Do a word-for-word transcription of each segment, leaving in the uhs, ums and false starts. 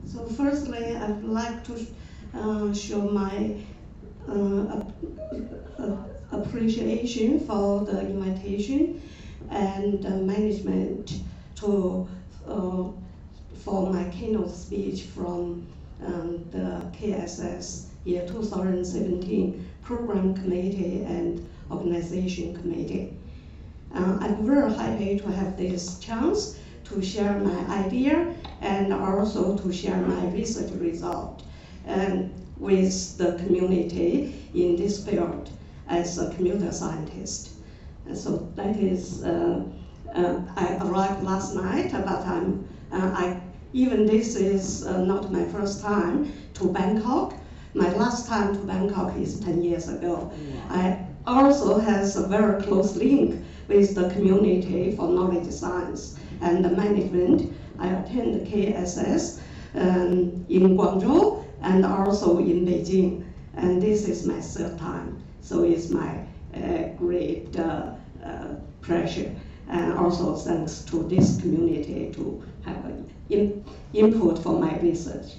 So firstly, I would like to uh, show my uh, uh, appreciation for the invitation and uh, management to uh, for my keynote speech from um, the K S S year two thousand seventeen Program Committee and Organization Committee. Uh, I'm very happy to have this chance to share my idea and also to share my research result and with the community in this field as a computer scientist. And so that is, uh, uh, I arrived last night, but I'm, uh, I, even this is uh, not my first time to Bangkok. My last time to Bangkok is ten years ago. I also has a very close link with the community for knowledge science and the management. I attend the K S S um, in Guangzhou and also in Beijing. And this is my third time. So it's my uh, great uh, uh, pleasure. And also thanks to this community to have an in input for my research.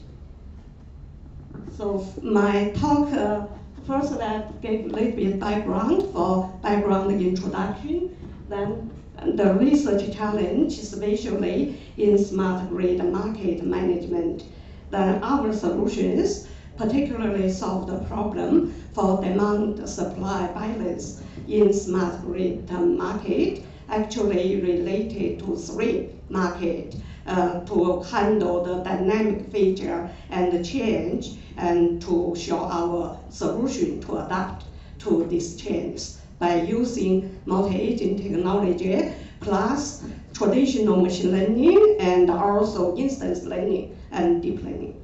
So my talk, uh, first I gave a little bit background for background introduction, then the research challenge, especially in smart grid market management. Then our solutions particularly solve the problem for demand-supply balance in smart grid market, actually related to three markets uh, to handle the dynamic feature and the change and to show our solution to adapt to these changes by using multi-agent technology plus traditional machine learning and also instance learning and deep learning.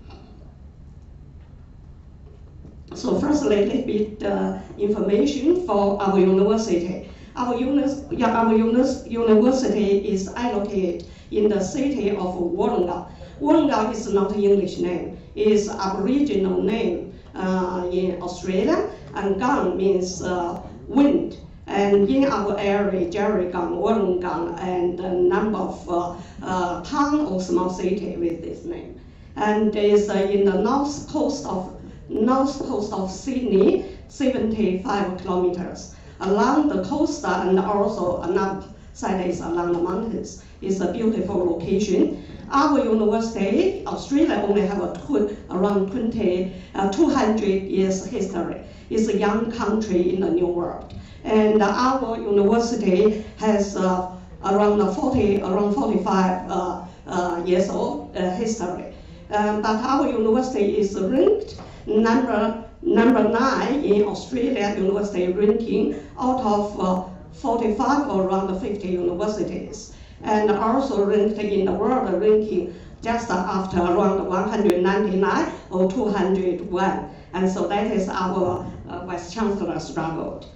So firstly, a little bit uh, information for our university. Our, unis yeah, our unis university is allocated in the city of Wollongong. Wollongong is not an English name, it is an Aboriginal name uh, in Australia, and Gang means uh, wind. And in our area, Jerrygang, Wollongong, and a number of uh, uh, town or small city with this name. And it's uh, in the north coast of north coast of Sydney, seventy-five kilometers. Along the coast and also another side is along the mountains. It's a beautiful location. Our university, Australia, only have a tw around twenty, uh, two hundred years history. It's a young country in the New World. And our university has uh, around forty, around forty-five uh, uh, years old uh, history. Um, but our university is ranked number number nine in Australia university ranking out of uh, forty-five or around fifty universities, and also ranked in the world ranking just after around one hundred ninety-nine or two hundred one. And so that is our uh, Vice Chancellor struggled.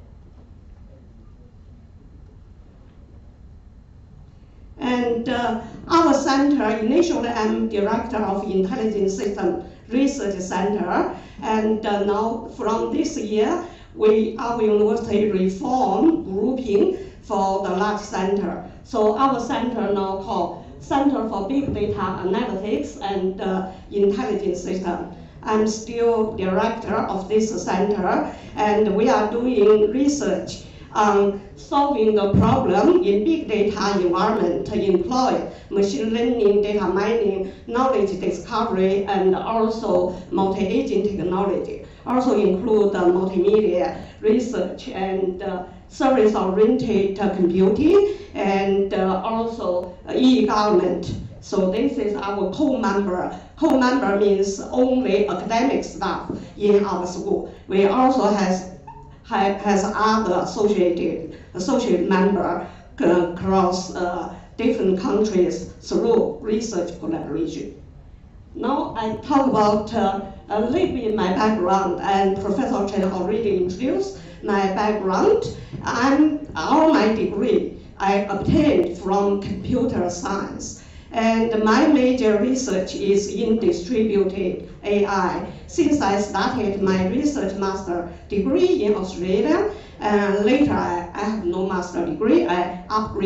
And uh, our center, initially I'm director of Intelligent System Research Center, and uh, now from this year, we, our university reform grouping for the large center. So our center now called Center for Big Data Analytics and uh, Intelligent System. I'm still director of this center, and we are doing research on solving the problem in big data environment to employ machine learning, data mining, knowledge discovery, and also multi-agent technology. Also include uh, multimedia research and uh, service-oriented uh, computing, and uh, also uh, e-government. So this is our co-member. Co-member means only academic staff in our school. We also has has other associated associate member across uh, different countries through research collaboration. Now I talk about uh, a little bit my background, and Professor Chen already introduced my background. I'm all my degree I obtained from computer science, and my major research is in distributed A I. Since I started my research master degree in Australia, and later I, I have no master degree, I upgrade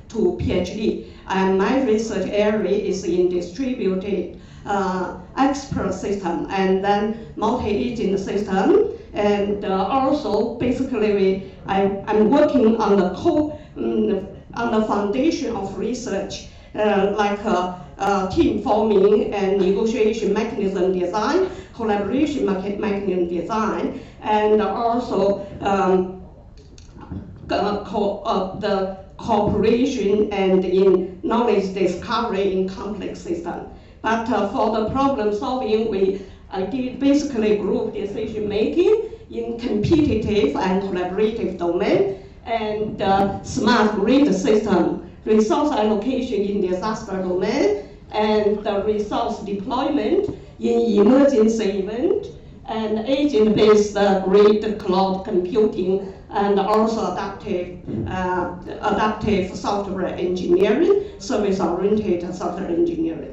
to PhD. And my research area is in distributed uh, expert system and then multi-agent system. And uh, also, basically, we, I, I'm working on the co, um, on the foundation of research, uh, like uh, uh, team forming and negotiation mechanism design, collaboration mechanism design, and also um, uh, co uh, the cooperation and in knowledge discovery in complex systems. But uh, for the problem solving, we I did basically group decision making in competitive and collaborative domain, and uh, smart grid system, resource allocation in disaster domain, and the resource deployment in emergency event, and agent-based uh, grid cloud computing, and also adaptive, uh, adaptive software engineering, service-oriented software engineering.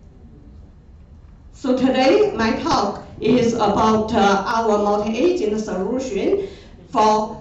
So today, my talk is about uh, our multi-agent solution for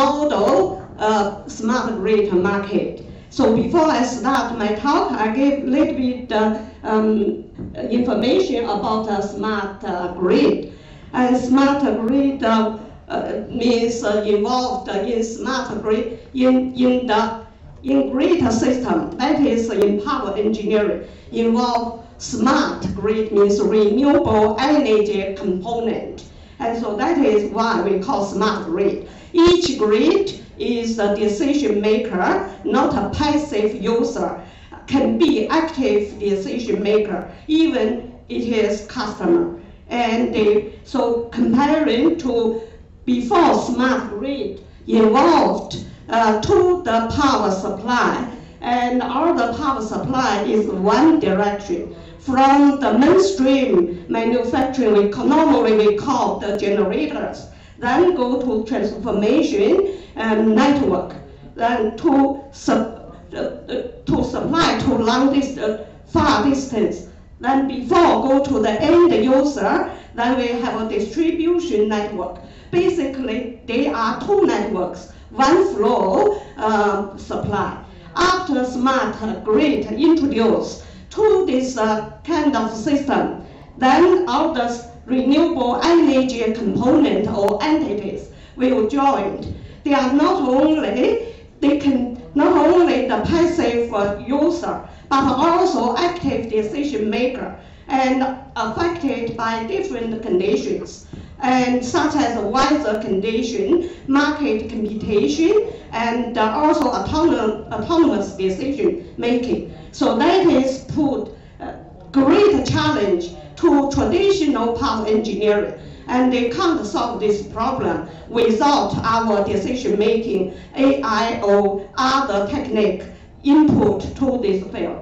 model uh, smart grid market. So before I start my talk, I give a little bit uh, um, information about a smart uh, grid. And smart grid uh, uh, means uh, involved in smart grid in, in the in grid system, that is in power engineering, involve smart grid means renewable energy component. And so that is why we call smart grid. Each grid is a decision maker, not a passive user, can be active decision maker, even it is customer. And they, so comparing to before smart grid involved uh, to the power supply, and all the power supply is one direction. From the mainstream manufacturing, we normally we call the generators, then go to transformation and network, then to, sub, uh, to supply to long distance, uh, far distance. Then before go to the end user, then we have a distribution network. Basically, they are two networks, one flow uh, supply. After smart grid introduced to this uh, kind of system, then all the renewable energy component or entities will join. They are not only, they can, not only the passive uh, user, but also active decision maker and affected by different conditions, and such as weather condition, market computation, and uh, also autonomous, autonomous decision making. So that is put a great challenge to traditional power engineering, and they can't solve this problem without our decision making, A I or other technique input to this field.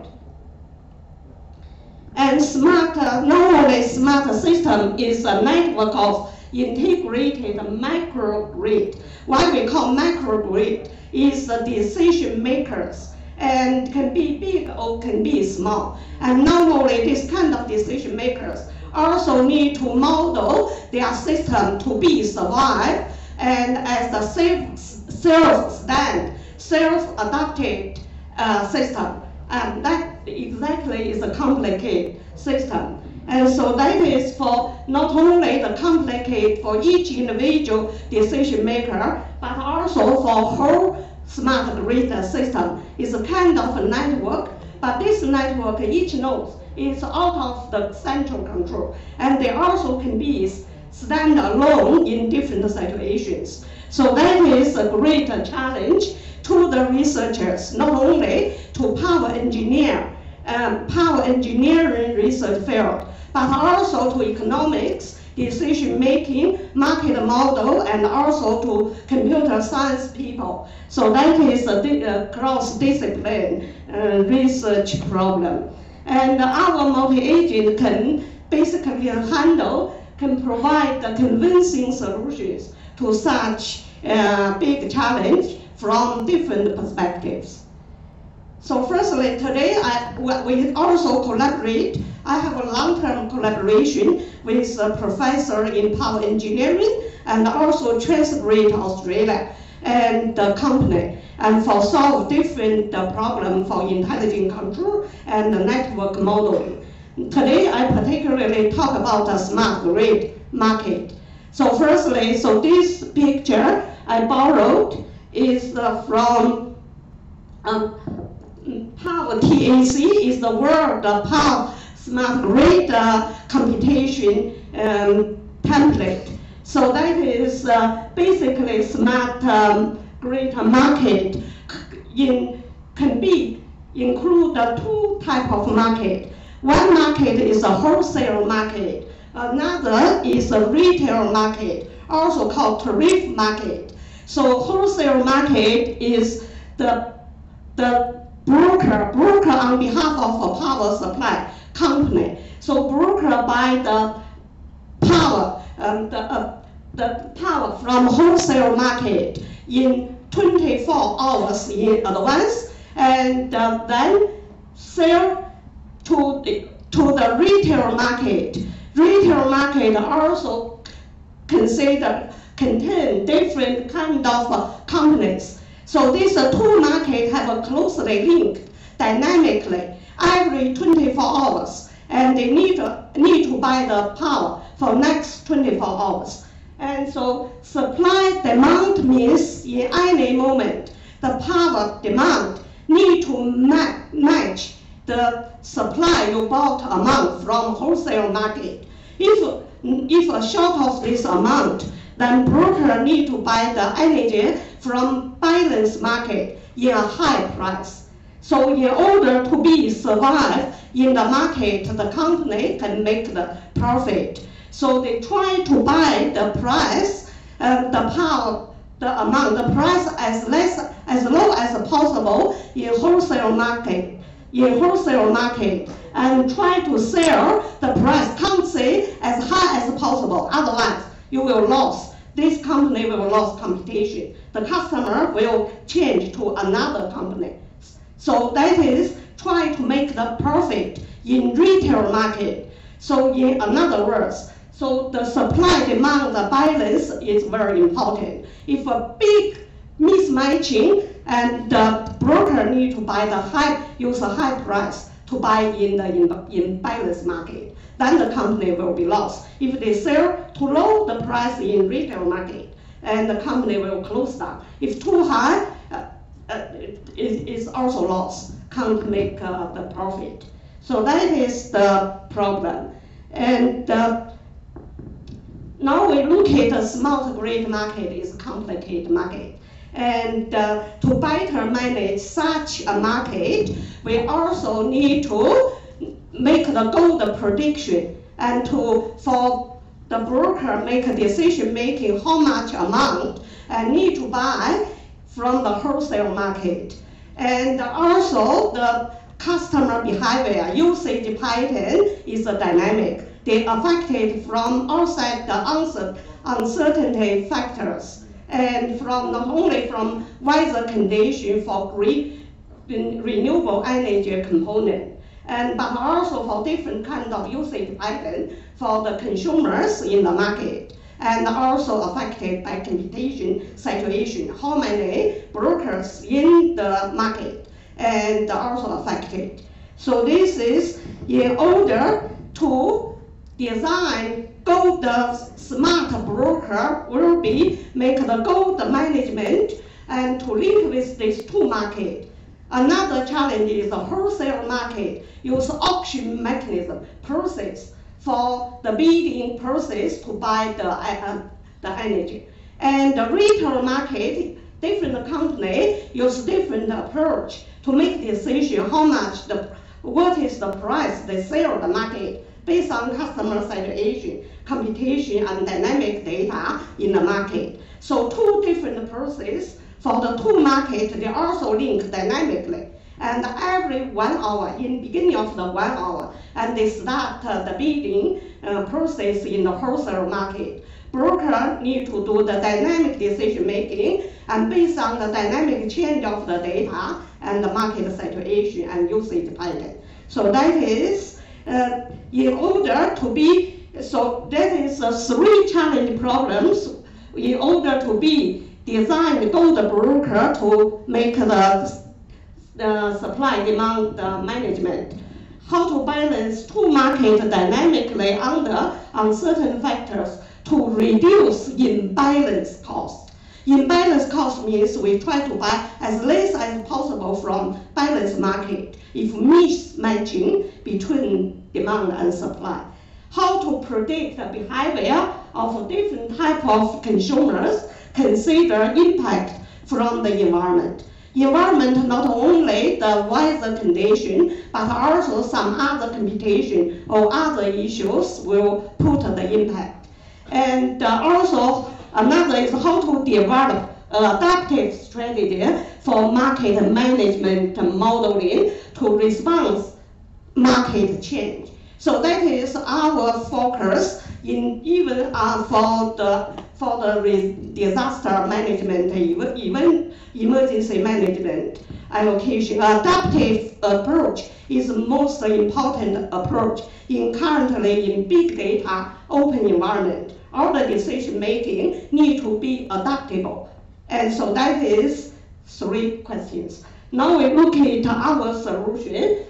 And smart, uh, normally smart system is a network of integrated microgrid. Why we call microgrid is the decision makers, and can be big or can be small. And normally this kind of decision makers also need to model their system to be survive and as a self-stand, self-adapted uh, system. And that exactly is a complicated system. And so that is for not only the complicated for each individual decision maker, but also for whole smart grid system. It's a kind of a network, but this network, each node is out of the central control. And they also can be stand alone in different situations. So that is a great challenge to the researchers, not only to power engineer, um, power engineering research field, but also to economics, decision making, market model, and also to computer science people. So that is a, a cross-discipline uh, research problem. And our multi-agent can basically handle, can provide the convincing solutions to such uh, big challenge from different perspectives. So firstly, today I, we also collaborate. I have a long-term collaboration with a professor in power engineering and also Transgrid Australia. and the company, and for solve different uh, problems for intelligent control and the network modeling. Today, I particularly talk about the smart grid market. So firstly, so this picture I borrowed is uh, from um, Power T A C, is the world uh, power smart grid uh, computation um, template. So that is uh, basically smart um, grid market in, can be include uh, two type of market. One market is a wholesale market. Another is a retail market, also called tariff market. So wholesale market is the, the broker, broker on behalf of a power supply company. So broker buy the power, um, the, uh, the power from wholesale market in twenty-four hours in advance, and uh, then sell to the, to the retail market. Retail market also consider contain different kind of uh, companies. So these uh, two markets have a closely linked dynamically every twenty-four hours, and they need to, need to buy the power for next twenty-four hours. And so supply demand means in any moment the power demand need to ma match the supply you bought amount from wholesale market. If, if a short of this amount, then broker need to buy the energy from balance market in a high price. So in order to be survive in the market, the company can make the profit. So they try to buy the price, uh, the power, the amount, the price as less, as low as possible in wholesale market, in wholesale market, and try to sell the price, can't say as high as possible. Otherwise, you will lose. This company will lose competition. The customer will change to another company. So that is try to make the profit in retail market. So in other words, so the supply-demand balance is very important. If a big mismatching and the broker need to buy the high, use a high price to buy in the in, in balance market, then the company will be lost. If they sell too low the price in retail market, and the company will close down. If too high, uh, uh, it is also lost, can't make uh, the profit. So that is the problem. And uh, now we look at the smart grid market is a complicated market. And uh, to better manage such a market, we also need to make the gold prediction and to, for the broker make a decision making how much amount and need to buy from the wholesale market. And also the customer behavior, usage pattern is a dynamic. They affected from outside the uncertainty factors, and from not only from weather condition for grid renewable energy component, and but also for different kind of usage pattern for the consumers in the market, and also affected by competition situation, how many brokers in the market, and also affected. So this is in order to design gold smart broker will be make the gold management and to link with these two market. Another challenge is the wholesale market use auction mechanism process for the bidding process to buy the, uh, the energy. And the retail market, different company use different approach to make decision how much the, what is the price they sell the market based on customer situation, computation, and dynamic data in the market. So two different processes for the two markets, they also link dynamically. And every one hour, in beginning of the one hour, and they start uh, the bidding uh, process in the wholesale market. Broker need to do the dynamic decision making, and based on the dynamic change of the data and the market situation and usage pattern. So that is uh, in order to be, so that is uh, three challenge problems in order to be design the gold broker to make the, the supply-demand uh, management. How to balance two markets dynamically under uncertain factors to reduce imbalance cost. Imbalance cost means we try to buy as less as possible from balanced market if mismatching between demand and supply. How to predict the behavior of different type of consumers, consider impact from the environment. Environment, not only the weather condition, but also some other computation or other issues will put the impact. And uh, also, another is how to develop an adaptive strategy for market management modeling to respond market change. So that is our focus in even uh, for the for the disaster management, even, even emergency management allocation. Adaptive approach is the most important approach in currently in big data open environment. All the decision making need to be adaptable. And so that is three questions. Now we look at our solution.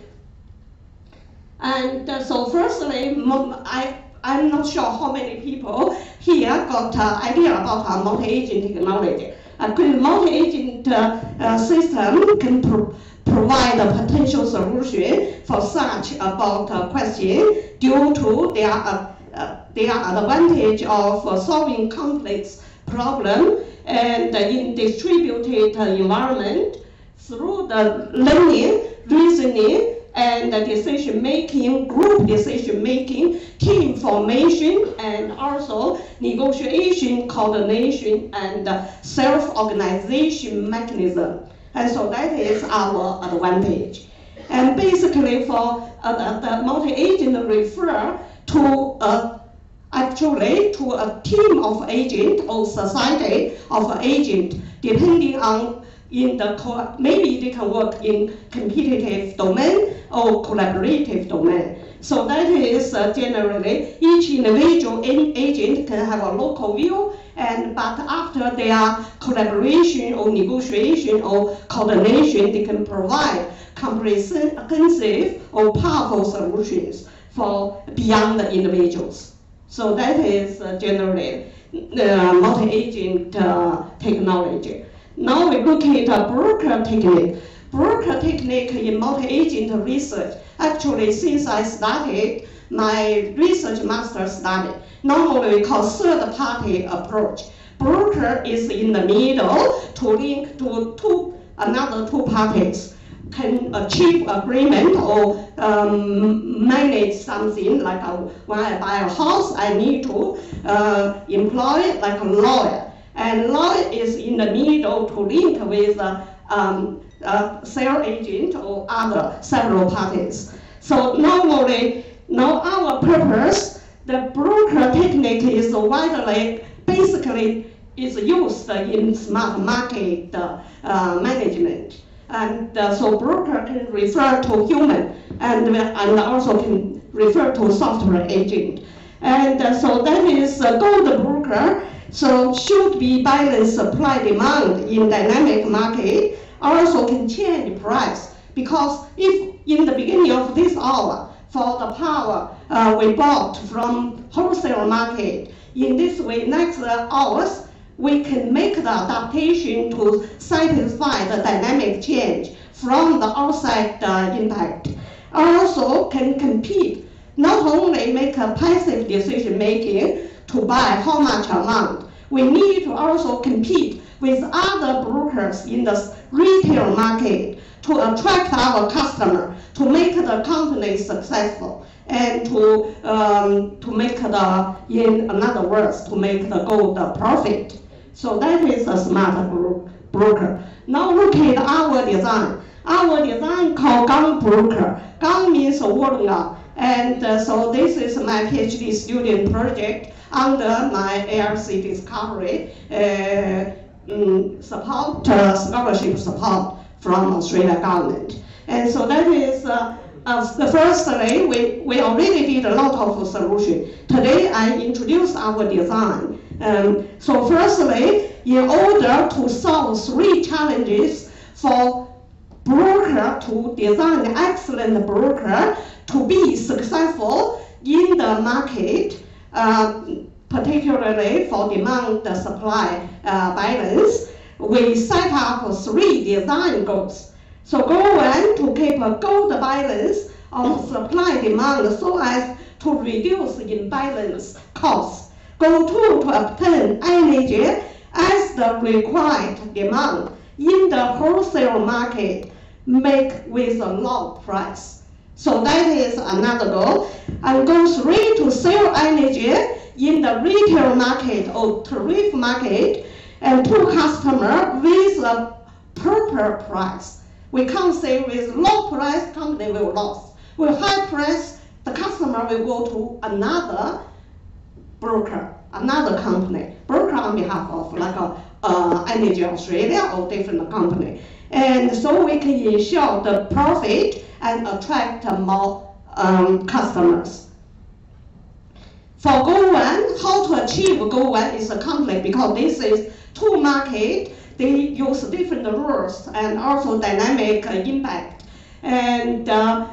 And uh, so firstly, I, I'm not sure how many people here got an uh, idea about our multi-agent technology. A good multi-agent uh, uh, system can pro provide a potential solution for such about a question due to their, uh, uh, their advantage of uh, solving complex problem and uh, in distributed uh, environment through the learning, reasoning, and decision-making, group decision-making, team formation, and also negotiation, coordination, and self-organization mechanism. And so that is our advantage. And basically for uh, the multi-agent refer to uh, actually to a team of agent or society of agent, depending on in the co maybe they can work in competitive domain or collaborative domain. So that is uh, generally each individual agent can have a local view, and but after their collaboration or negotiation or coordination, they can provide comprehensive or powerful solutions for beyond the individuals. So that is uh, generally uh, multi-agent uh, technology. Now we look at a broker technique. Broker technique in multi-agent research. Actually, since I started my research master study, normally we call third-party approach. Broker is in the middle to link to two another two parties, can achieve agreement or um, manage something like a, when I buy a house, I need to uh, employ like a lawyer. And lawyer is in the middle to link with a um, uh, sales agent or other several parties. So normally, now our purpose, the broker technique is widely, basically is used in smart market uh, uh, management. And uh, so broker can refer to human and, and also can refer to software agent. And uh, so that is a gold broker. So should be balanced supply demand in dynamic market, also can change price, because if in the beginning of this hour for the power uh, we bought from wholesale market, in this way next hours we can make the adaptation to satisfy the dynamic change from the outside uh, impact. Also can compete, not only make a passive decision making to buy how much amount, we need to also compete with other brokers in the retail market to attract our customer, to make the company successful, and to um, to make the, in another words, to make the gold profit. So that is a smart bro broker. Now look at our design. Our design called Zhang broker. Zhang means walnut, and uh, so this is my PhD student project under my A R C discovery uh, um, support, uh, scholarship support from Australia government. And so that is uh, uh, the firstly, we, we already did a lot of solution. Today I introduced our design. Um, so firstly, in order to solve three challenges for broker to design an excellent broker to be successful in the market, uh, particularly for demand supply uh, balance, we set up three design goals. So goal one, to keep a good balance of supply demand so as to reduce imbalance costs. Goal two, to obtain energy as the required demand in the wholesale market, make with a low price. So that is another goal. And goal three, to sell energy in the retail market or tariff market and to customer with a proper price. We can't say with low price, company will lose. With high price, the customer will go to another broker, another company, broker on behalf of like a uh, Energy Australia or different company. And so we can ensure the profit and attract more um, customers. For goal one, how to achieve goal one is a complex because this is two market. They use different rules and also dynamic uh, impact. And uh,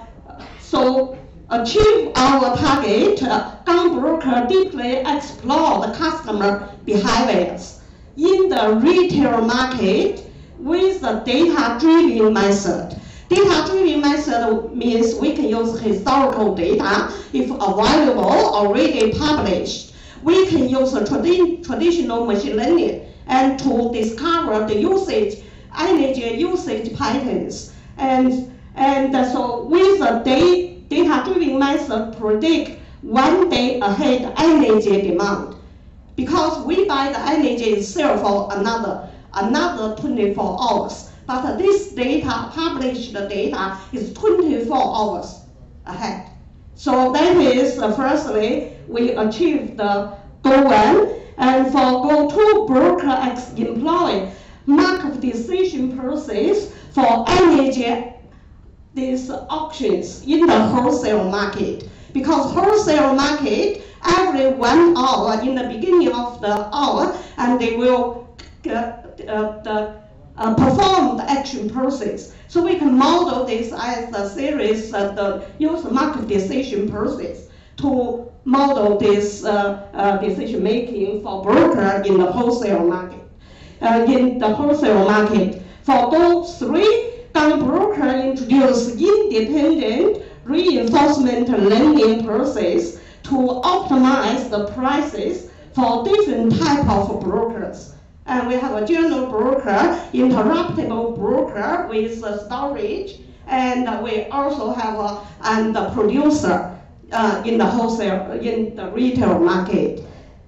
so achieve our target, uh, Gang broker deeply explore the customer behaviors in the retail market with a data-driven method. Data-driven method means we can use historical data if available, already published. We can use a tradi traditional machine learning and to discover the usage, energy usage patterns. And, and so with a data-driven method, predict one day ahead energy demand. Because we buy the energy itself for another, another twenty-four hours. But this data, published data, is twenty-four hours ahead. So that is, uh, firstly, we achieved the goal one. And for goal two, broker employ market decision process for energy these auctions in the wholesale market. Because wholesale market, every one hour in the beginning of the hour, and they will uh, uh, the, uh, perform the action process. So we can model this as a series of the use market decision process to model this uh, uh, decision making for broker in the wholesale market. Uh, in the wholesale market, for goal three, Gang broker introduce independent reinforcement learning process to optimize the prices for different type of brokers. And we have a general broker, interruptible broker with uh, storage, and we also have a and the producer uh, in the wholesale, in the retail market.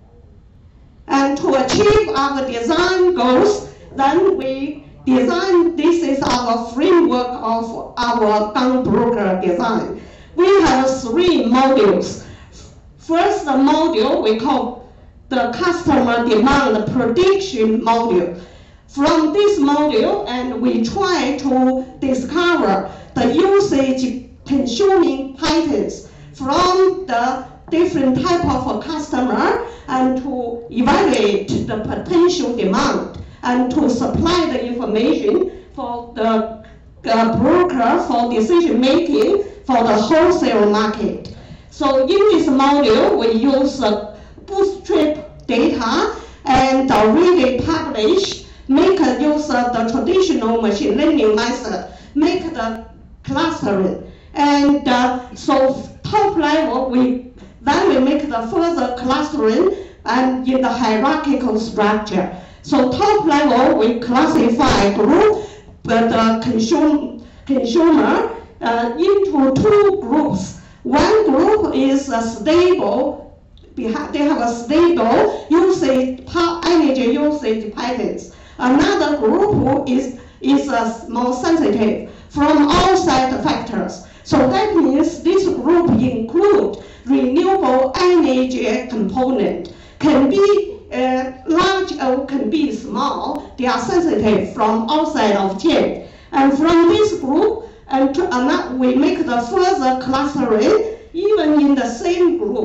And to achieve our design goals, then we design, this is our framework of our Gang broker design. We have three modules. First module we call the customer demand prediction module. From this module, and we try to discover the usage consuming patterns from the different type of customer and to evaluate the potential demand and to supply the information for the uh, broker for decision making for the wholesale market. So in this module, we use uh, bootstrap data and already published, make a use of the traditional machine learning method, make the clustering. And uh, so top level, we then we make the further clustering and in the hierarchical structure. So top level, we classify group, but the consume, consumer uh, into two groups. One group is a stable, they have a stable usage, energy usage patterns. Another group is, is a more sensitive from outside factors. So that means this group include renewable energy component, can be uh, large or can be small. They are sensitive from outside of chain. And from this group, and to, uh, we make the further clustering, even in the same group.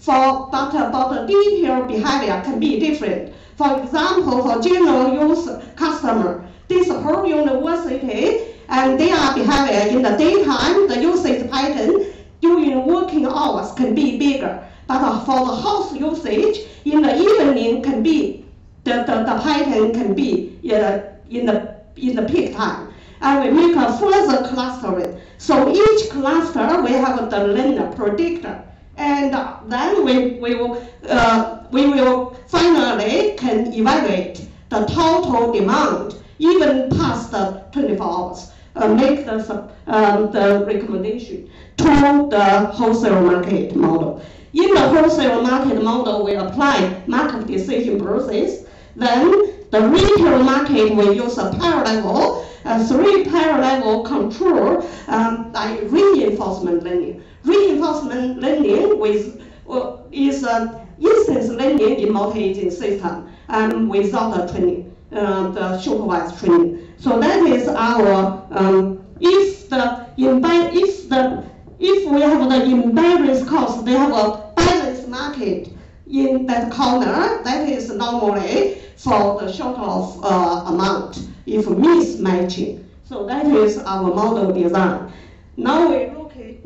For, but about the detailed behavior can be different. For example, for general use customer, this whole university and their behavior in the daytime, the usage pattern during working hours can be bigger. But for the house usage, in the evening can be, the, the, the pattern can be uh, in, the, in the peak time. And we make a further clustering. So each cluster, we have the learner predictor. And then we, we, will, uh, we will finally can evaluate the total demand, even past the twenty-four hours, uh, make the, um, the recommendation to the wholesale market model. In the wholesale market model, we apply market decision process. Then the retail market, we use a parallel, a three parallel control um, by reinforcement learning. Reinforcement learning with, uh, is an instance learning in multi-agent system um, without the training, uh, the supervised training. So that is our, um, if the, if the, if we have the imbalance cost, they have a balanced market in that corner, that is normally for the short of uh, amount, if mismatching. So that is our model design. Now we look at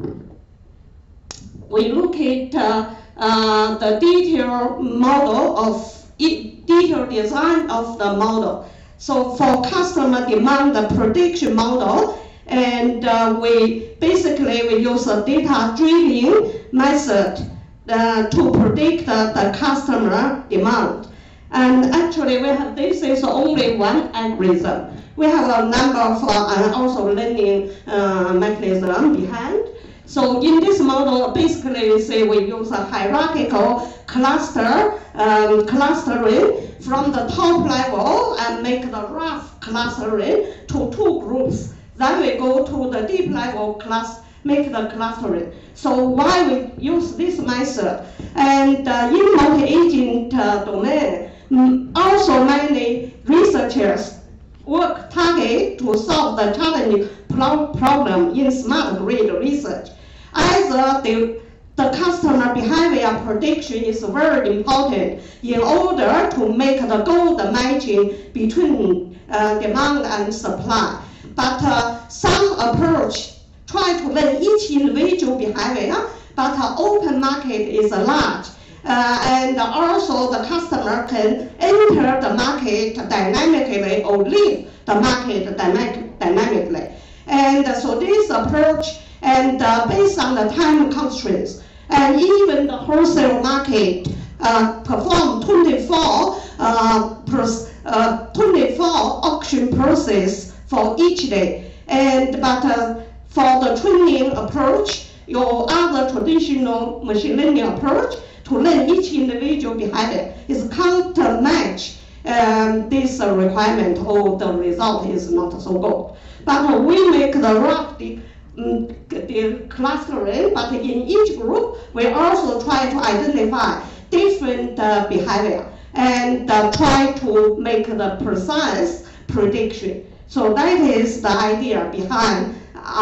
we look at uh, uh, the detailed model of e detailed design of the model. So for customer demand, the prediction model, and uh, we basically we use a data-driven method uh, to predict uh, the customer demand. And actually, we have this is only one algorithm. We have a number of uh, also learning uh, mechanism behind. So in this model, basically we say we use a hierarchical cluster um, clustering from the top level and make the rough clustering to two groups. Then we go to the deep level class, make the clustering. So why we use this method? And uh, in multi-agent uh, domain, mm, also many researchers work target to solve the challenging pro problem in smart grid research. Either the, the customer behavior prediction is very important in order to make the goal matching between uh, demand and supply. But uh, some approach try to learn each individual behavior, but uh, open market is large. Uh, and also the customer can enter the market dynamically or leave the market dynamic, dynamically. And uh, so this approach, and uh, based on the time constraints, and even the wholesale market uh, perform twenty-four, uh, pros, uh, twenty-four auction process for each day. And but uh, for the training approach, your other traditional machine learning approach to learn each individual behavior is can't match um, this uh, requirement, or the result is not so good. But uh, we make the rough the, um, the clustering, but in each group we also try to identify different uh, behavior and uh, try to make the precise prediction. So that is the idea behind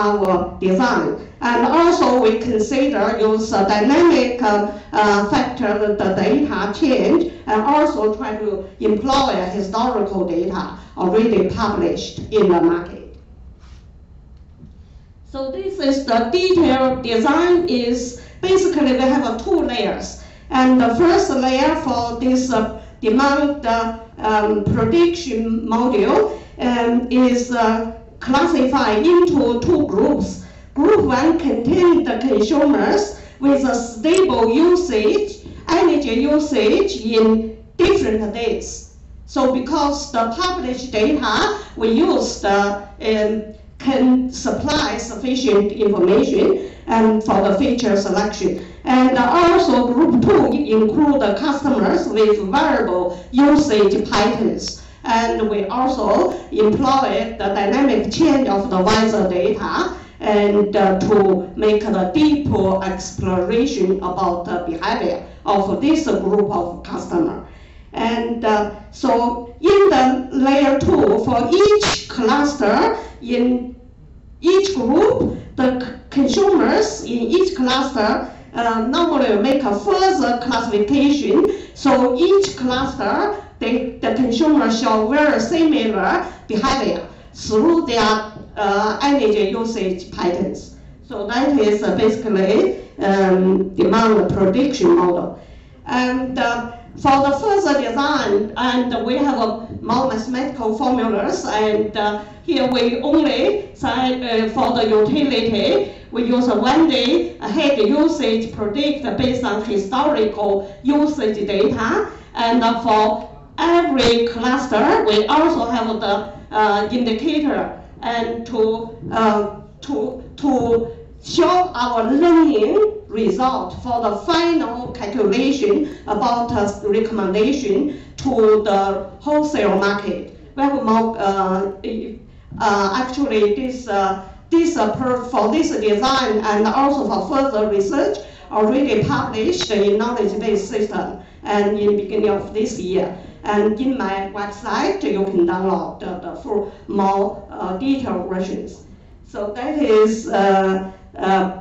our design. And also we consider use a dynamic uh, uh, factor, the data change, and also try to employ historical data already published in the market. So this is the detailed design. Is basically we have uh, two layers. And the first layer for this uh, demand uh, um, prediction module um, is uh, classified into two groups. Group one contains the consumers with a stable usage, energy usage in different days. So because the published data we use the, um, can supply sufficient information and for the feature selection. And also group two include the customers with variable usage patterns. And we also employ the dynamic change of the visor data and uh, to make the deeper exploration about the behavior of this group of customers. And uh, so in the layer two, for each cluster, in each group, the consumers in each cluster uh, normally make a further classification. So each cluster, they, the consumer show very similar behavior through their uh, energy usage patterns. So that is uh, basically um, demand prediction model. And uh, for the further design, and we have uh, more mathematical formulas, and uh, here we only say uh, for the utility, we use a one day ahead usage predict based on historical usage data, and uh, for every cluster, we also have the uh, indicator and to uh, to to show our learning result for the final calculation about uh, recommendation to the wholesale market. We have more, uh, uh, actually this, uh, this uh, per, for this design and also for further research already published in knowledge-based system and in the beginning of this year. And in my website, you can download the, the full more uh, detailed versions. So that is uh, uh,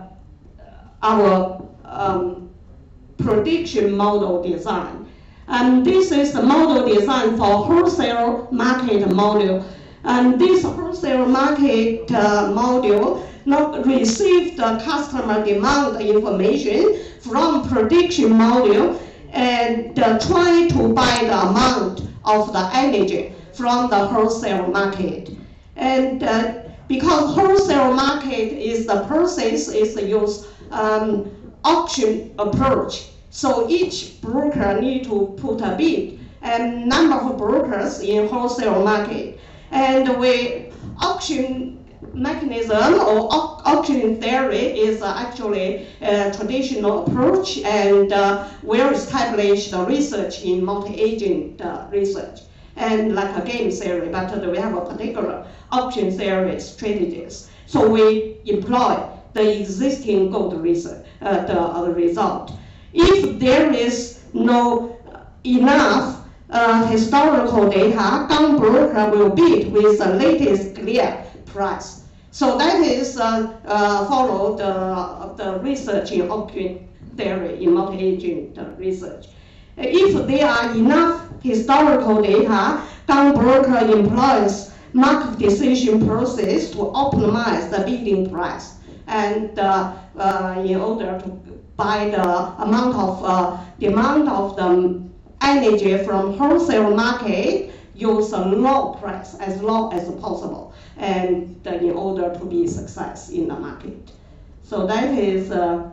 our um, prediction model design. And this is the model design for wholesale market model. And this wholesale market uh, model not receive the customer demand information from prediction model and uh, try to buy the amount of the energy from the wholesale market. And uh, because wholesale market is the process is use um, auction approach. So each broker need to put a bid and number of brokers in wholesale market. And we auction mechanism or au auction theory is uh, actually a traditional approach and uh, well-established research in multi-agent uh, research and like a game theory, but uh, we have a particular auction theory strategies. So we employ the existing good research, uh, the uh, result. If there is no enough uh, historical data, gun broker will bid with the latest clear price. So that is uh, uh, follow the, uh, the research in auction theory in multi-agent uh, research. If there are enough historical data, gun broker employs market decision process to optimize the bidding price and uh, uh, in order to buy the amount of uh, demand of the energy from wholesale market, use a low price as low as possible, and uh, in order to be success in the market. So that is uh,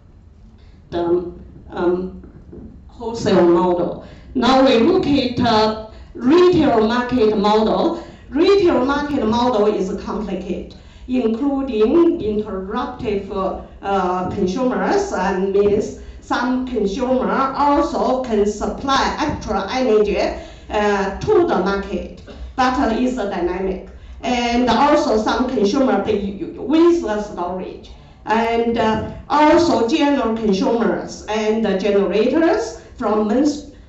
the um, wholesale model. Now we look at uh, retail market model. Retail market model is complicated, including interruptive uh, uh, consumers, and means some consumer also can supply extra energy uh, to the market, but uh, it's a dynamic. And also some consumer they with the storage, and uh, also general consumers and uh, generators from main,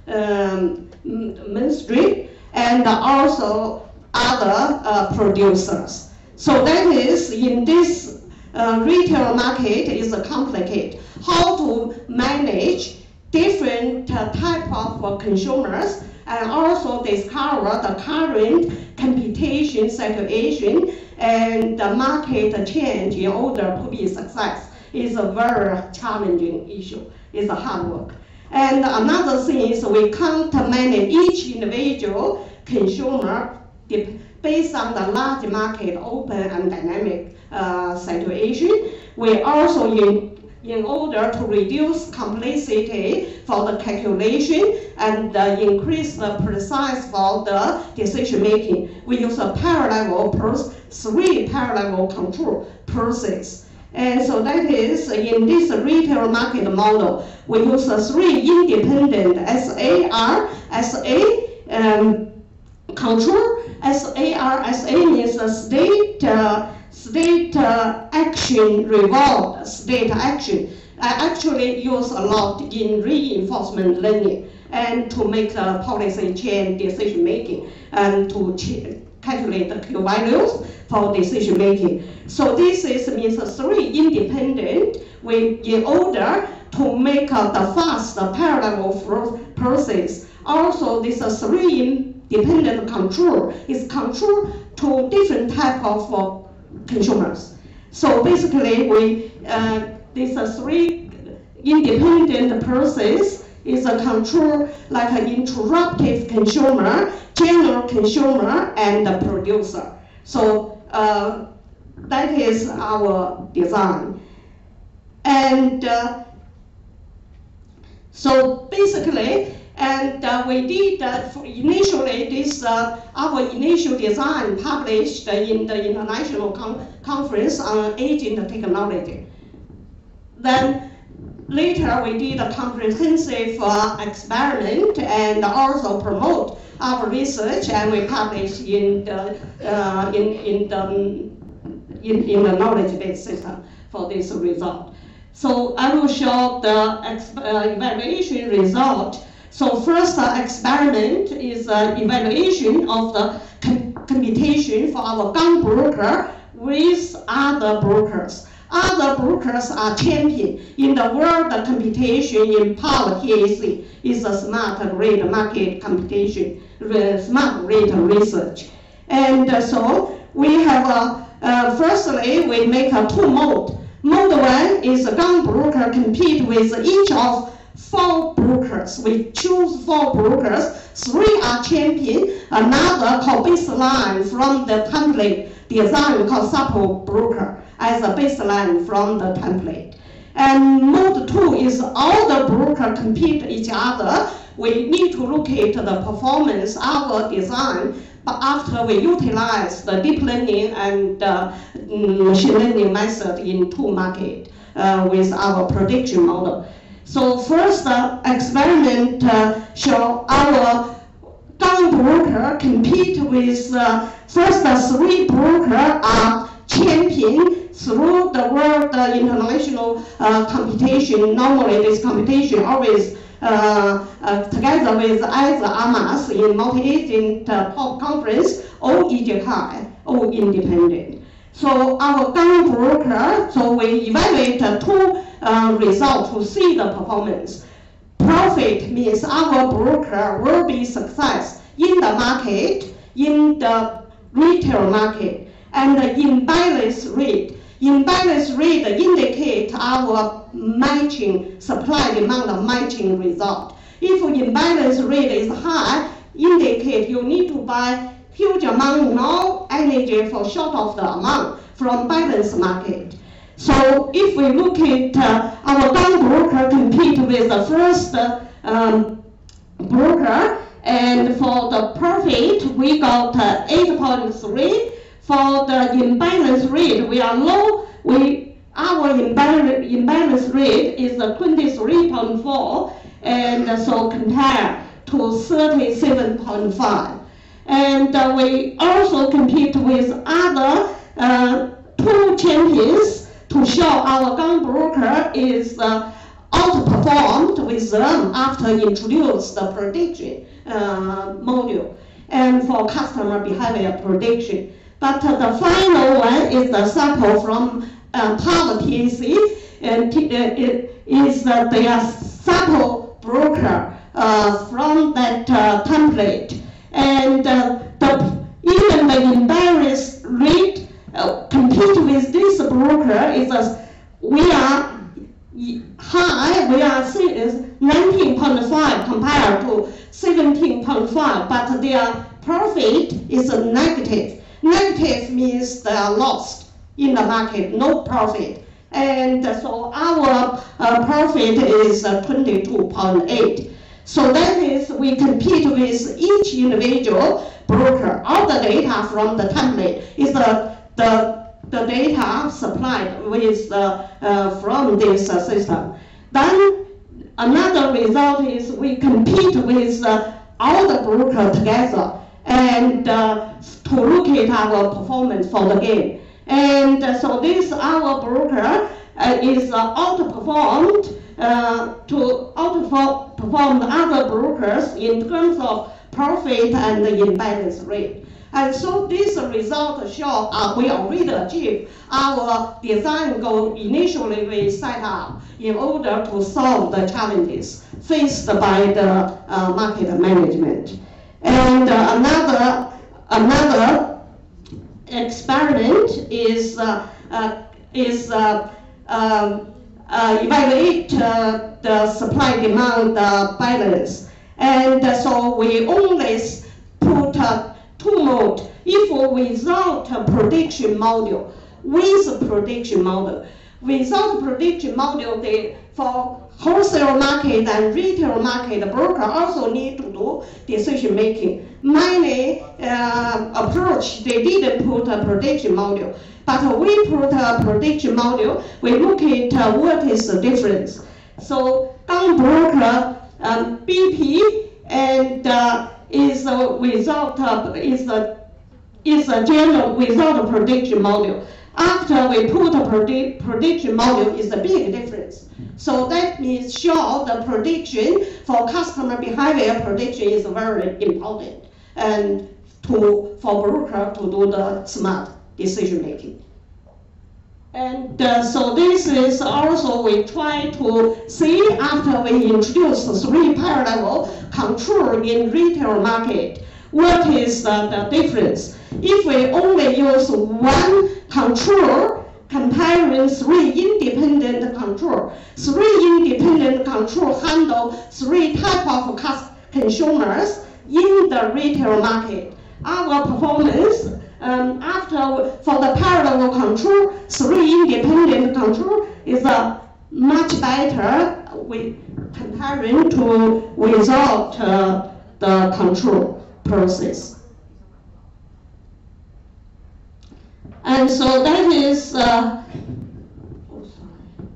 um, mainstream, and also other uh, producers. So that is in this uh, retail market is complicated. How to manage different uh, type of uh, consumers and also discover the current competition situation and the market change in order to be success is a very challenging issue. It's a hard work. And another thing is we can't manage each individual consumer based on the large market, open and dynamic uh, situation. We also, in, in order to reduce complexity for the calculation and uh, increase the precise for the decision making, we use a parallel process, three parallel control process. And so that is in this retail market model, we use a three independent S A R, S A um, control. S A R, S A means a state, uh, state uh, action reward, state action. I actually use a lot in reinforcement learning and to make the policy chain decision making and to calculate the Q values for decision making. So this is means three independent. We, in order to make uh, the fast parallel process. Also, this uh, three independent control is control to different type of uh, consumers. So basically, we uh, this uh, three independent process is a control like an interruptive consumer, general consumer, and the producer. So uh, that is our design. And uh, so basically, and uh, we did uh, initially this uh, our initial design published in the International Con Conference on Aging Technology. Then later we did a comprehensive uh, experiment and also promote our research, and we published in the uh, in in the in, in the knowledge-based system for this result. So I will show the uh, evaluation result. So first uh, experiment is uh, evaluation of the com computation for our gun broker with other brokers. Other brokers are champion in the world of computation in power T A C is a smart grid market computation, smart grid research. And uh, so we have a, uh, firstly we make a two mode. Mode one is a gun broker compete with each of four brokers. We choose four brokers, three are champion, another called baseline from the template design called sample broker as a baseline from the template. And mode two is all the brokers compete each other. We need to locate the performance of our design, but after we utilize the deep learning and uh, machine learning method in two market uh, with our prediction model. So first uh, experiment uh, show our gun broker compete with uh, first uh, three broker are champion through the world uh, international uh, computation. Normally this computation always uh, uh, together with either A M A S in multi-agent uh, top conference or E J K, or independent. So our gun broker, so we evaluate uh, two uh, results to see the performance. Profit means our broker will be success in the market, in the retail market, and the imbalance rate. Imbalance rate indicate our matching, supply demand of matching result. If imbalance rate is high, indicate you need to buy huge amount more energy for short of the amount from balance market. So if we look at uh, our gun broker compete with the first uh, um, broker, and for the profit we got uh, eight point three. For the imbalance rate, we are low. We our imbalance, imbalance rate is uh, twenty-three point four, and uh, so compared to thirty-seven point five. And uh, we also compete with other uh, two champions to show our gun broker is uh, outperformed with them after introduce the prediction uh, module and for customer behavior prediction. But uh, the final one is the sample from uh, power T A C, and uh, it is uh, their sample broker uh, from that uh, template. And uh, the, even the imbalance rate uh, compete with this broker is uh, we are high, we are nineteen point five compared to seventeen point five, but their profit is uh, negative. Negative means they are lost in the market, no profit. And uh, so our uh, profit is uh, twenty-two point eight. So that is, we compete with each individual broker. All the data from the template is the, the, the data supplied with uh, uh, from this uh, system. Then another result is we compete with uh, all the brokers together and uh, to look at our performance for the game. And uh, so this our broker uh, is uh, outperformed uh, to outperform the other brokers in terms of profit and the imbalance rate. And so this result show uh, we already achieved our design goal initially we set up in order to solve the challenges faced by the uh, market management. And uh, another, another experiment is, uh, uh, is uh, um, uh, evaluate uh, the supply-demand uh, balance. And uh, so we only put uh, two mode, if without a prediction model, with a prediction model. Without prediction model, they, for wholesale market and retail market, the broker also need to do decision making. Many uh, approach, they didn't put a prediction model, but we put a prediction model. We look at uh, what is the difference. So, Gang broker, um, B P, and uh, is uh, without uh, is a is a general without a prediction model. After we put a predict, prediction model, is a big difference. So that means show the prediction for customer behavior prediction is very important, and to for broker to do the smart decision making. And uh, so this is also we try to see after we introduce three parallel control in retail market, what is uh, the difference? If we only use one control comparing three independent control, three independent control handle three type of consumers in the retail market, our performance Um, after, for the parallel control, three independent control is uh, much better with comparing to without uh, the control process. And so that is, uh, oh, sorry.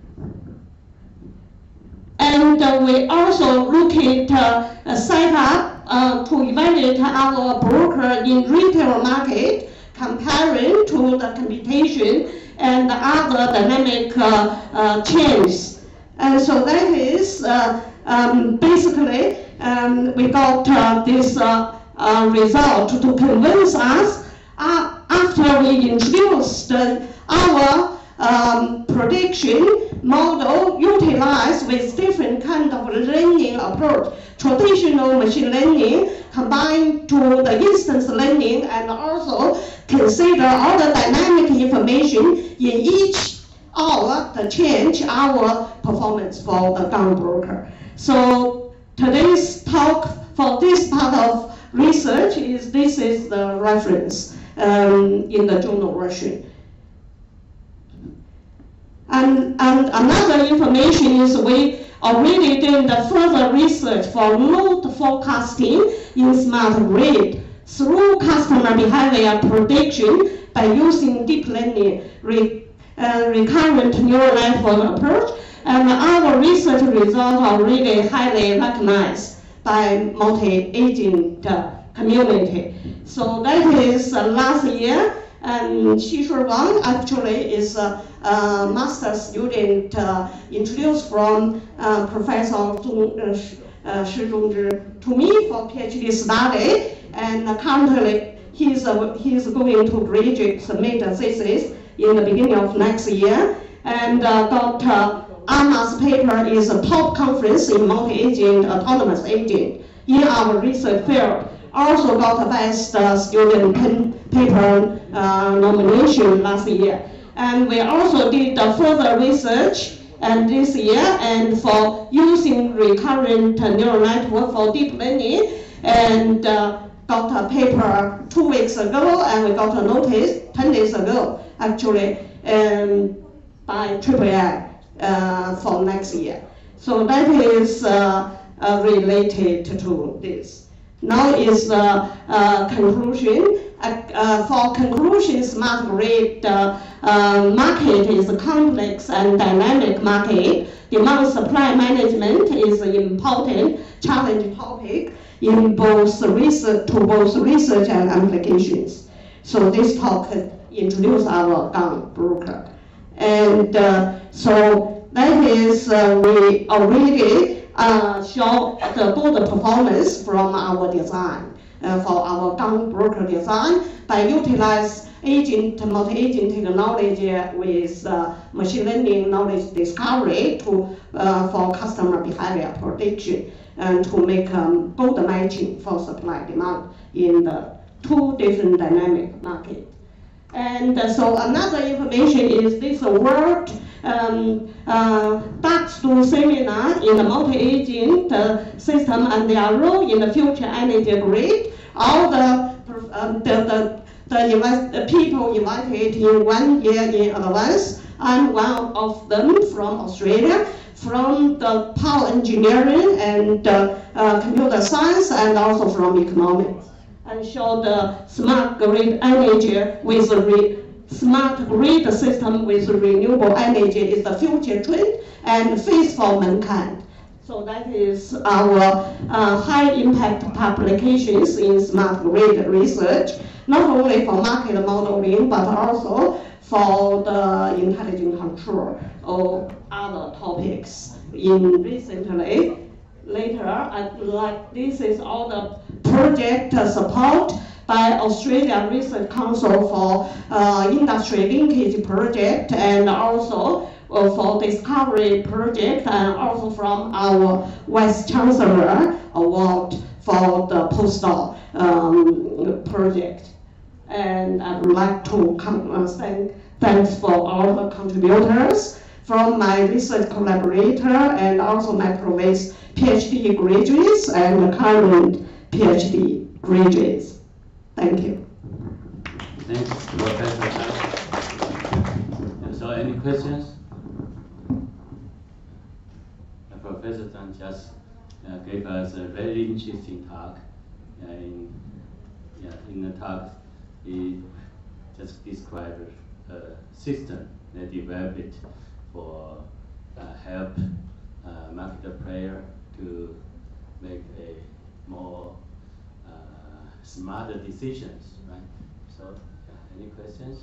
And uh, we also look at uh, a setup Uh, to evaluate our broker in retail market, comparing to the computation and the other dynamic uh, uh, changes. And so that is uh, um, basically um, we got uh, this uh, uh, result to convince us uh, after we introduced uh, our um, prediction model utilized with different kind of learning approach. Traditional machine learning combined to the instance learning and also consider all the dynamic information in each hour to change our performance for the Gang broker. So today's talk for this part of research is this is the reference um, in the journal version. And, and another information is we already did the further research for load forecasting in smart grid through customer behavior prediction by using deep learning, re, uh, recurrent neural network approach, and our research results are really highly recognized by multi-agent uh, community. So that is uh, last year, and Xishui Wang actually is a, a master student uh, introduced from uh, Professor Zhong, uh, uh, Shi Zhongzhi to me for PhD study, and uh, currently he's, uh, he's going to graduate submit a thesis in the beginning of next year, and uh, Doctor Anna's paper is a top conference in multi-agent autonomous agent in our research field. Also got a best uh, student paper uh, nomination last year. And we also did uh, further research and this year and for using recurrent uh, neural network for deep learning, and uh, got a paper two weeks ago, and we got a notice ten days ago actually um, by triple A uh, for next year. So that is uh, uh, related to this. Now is the uh, uh, conclusion. Uh, uh, for conclusion, smart grid uh, uh, market is a complex and dynamic market. Demand supply management is an important challenge topic in both research to both research and applications. So this talk introduces our Gang broker, and uh, so that is uh, we already uh, show the good performance from our design uh, for our gun broker design by utilize agent, multi-agent technology with uh, machine learning knowledge discovery to uh, for customer behavior prediction and to make um, good matching for supply demand in the two different dynamic market. And uh, so another information is this world um, uh, dark stool seminar in the multi-agent uh, system and their role in the future energy grid. All the um, the, the, the, invite, the people invited in one year in advance. I'm one of them from Australia, from the power engineering and uh, uh, computer science, and also from economics. And show the smart grid energy with a re smart grid system with renewable energy is the future trend and face for mankind. So that is our uh, high impact applications in smart grid research, not only for market modeling, but also for the intelligent control or other topics. In recently, later, I'd like this is all the project support by Australia Research Council for uh, industry linkage project, and also uh, for discovery project, and also from our Vice Chancellor Award for the postdoc um, project. And I would like to come, uh, thank, thanks for all the contributors from my research collaborator and also my previous PhD graduates and current PhD graduates. Thank you. Thanks, Professor Zhang. So any questions? Uh, Professor Zhang just uh, gave us a very interesting talk. Uh, in, yeah, in the talk, he just described a system that developed for uh, help uh, market player to make a more uh, smarter decisions, right? So, yeah, any questions?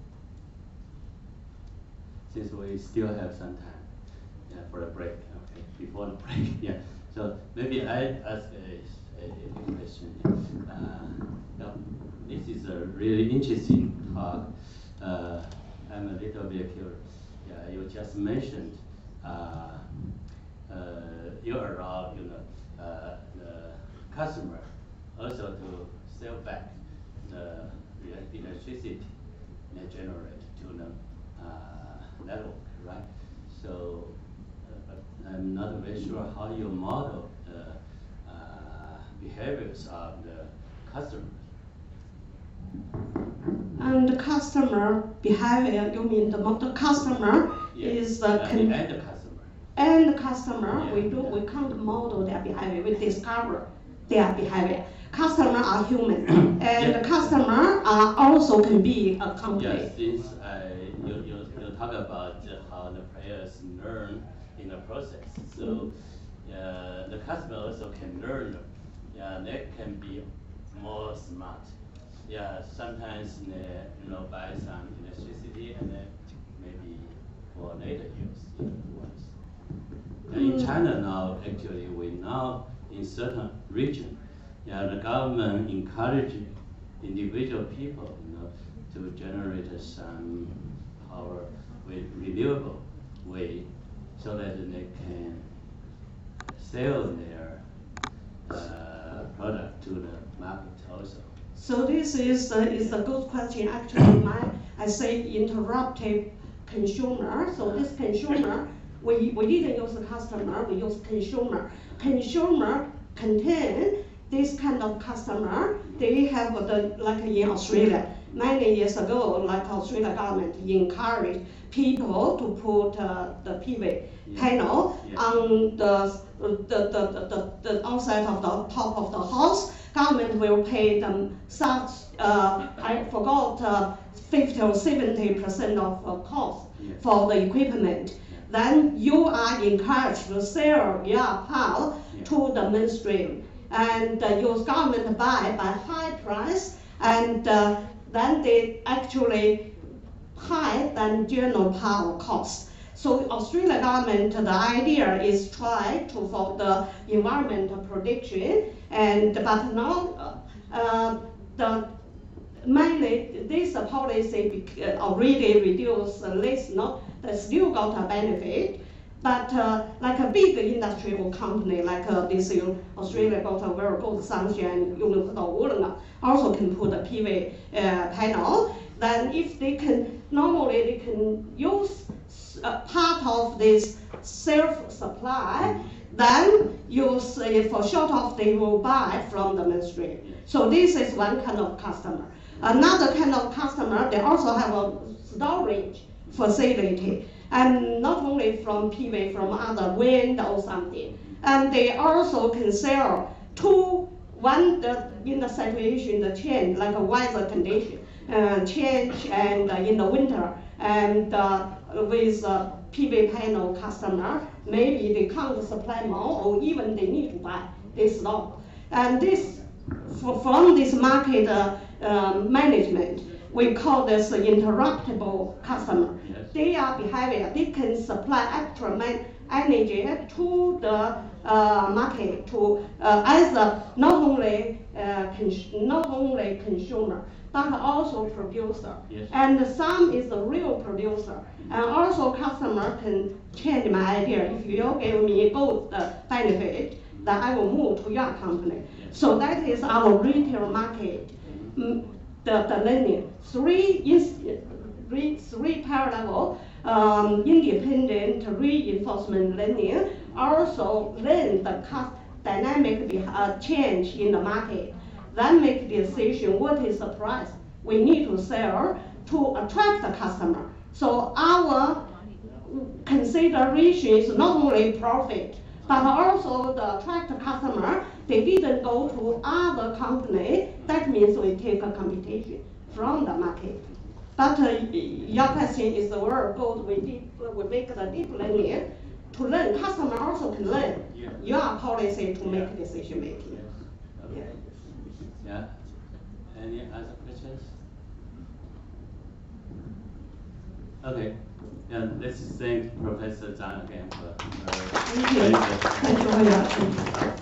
Since we still have some time, yeah, for a break. Okay, before the break, yeah. So maybe I ask a, a, a question. Uh, now, this is a really interesting talk. Uh, I'm a little bit curious. Yeah, you just mentioned uh, uh, you allow, you know, uh, the customer also to sell back the electricity generated to the uh, network, right? So, uh, but I'm not very sure how you model the uh, behaviors of the customers. And the customer behavior, you mean the, the customer yes. is the, uh, and the customer. And the customer, yeah. we do, we can't model their behavior, we discover their behavior. Customer are human, and yeah. the customer are also can be a company. Yes, since uh, you, you, you talk about uh, how the players learn in the process, so uh, the customer also can learn. Yeah, they can be more smart. Yeah, sometimes they, you know, buy some electricity and then maybe for later use in once. And in China now, actually, we now in certain region, yeah, the government encouraging individual people, you know, to generate some power with renewable way, so that they can sell their uh, product to the market also. So this is uh, is a good question. Actually, my I say interruptive consumer. So this consumer, we we didn't use the customer. We use consumer. Consumer contain this kind of customer. They have the like in Australia many years ago, like Australia government encouraged people to put uh, the P V yeah. panel yeah. on the the, the the the the outside of the top of the house. Government will pay them such, uh, I forgot, uh, fifty or seventy percent of uh, cost yeah. for the equipment. Yeah. Then you are encouraged to sell your power yeah. to the mainstream, and uh, your government buy by high price, and uh, then they actually higher than general power cost. So Australian government, the idea is try to for the environmental protection, and but now uh, uh, the mainly this policy already reduce this, not they still got a benefit. But uh, like a big industrial company, like uh, this uh, Australia got a very good sanction, also can put a P V uh, panel. Then if they can, normally they can use uh, part of this self-supply, then use uh, for short of they will buy from the ministry. So this is one kind of customer. Another kind of customer, they also have a storage facility, and not only from P V, from other wind or something. And they also can sell to one the, in the situation, the change, like a weather condition, uh, change and uh, in the winter, and uh, with a P V panel customer, maybe they can't supply more, or even they need to buy, they stop. And this, for, from this market uh, uh, management, we call this interruptible customer. Yes. They are behavior. They can supply extra energy to the uh, market to uh, as a not only uh, not only consumer but also producer. Yes. And some is a real producer. Mm-hmm. And also customer can change my idea. If you give me good uh, benefit, then I will move to your company. Yes. So that is our retail market. Mm, The, the learning. Three, is, three, three parallel um, independent reinforcement learning also learn the cost dynamic uh, change in the market. Then make decision what is the price we need to sell to attract the customer. So our consideration is not only profit, but also the attract customer. They didn't go to other company. That means we take a competition from the market. But uh, your question is very good. We deep, we make the deep learning to learn. Customer also can learn yeah. your policy to yeah. make decision making. Yes. Okay. Yeah. yeah. Any other questions? Okay. Yeah, let's thank Professor Zhang again for uh, Thank you. Thank you very much.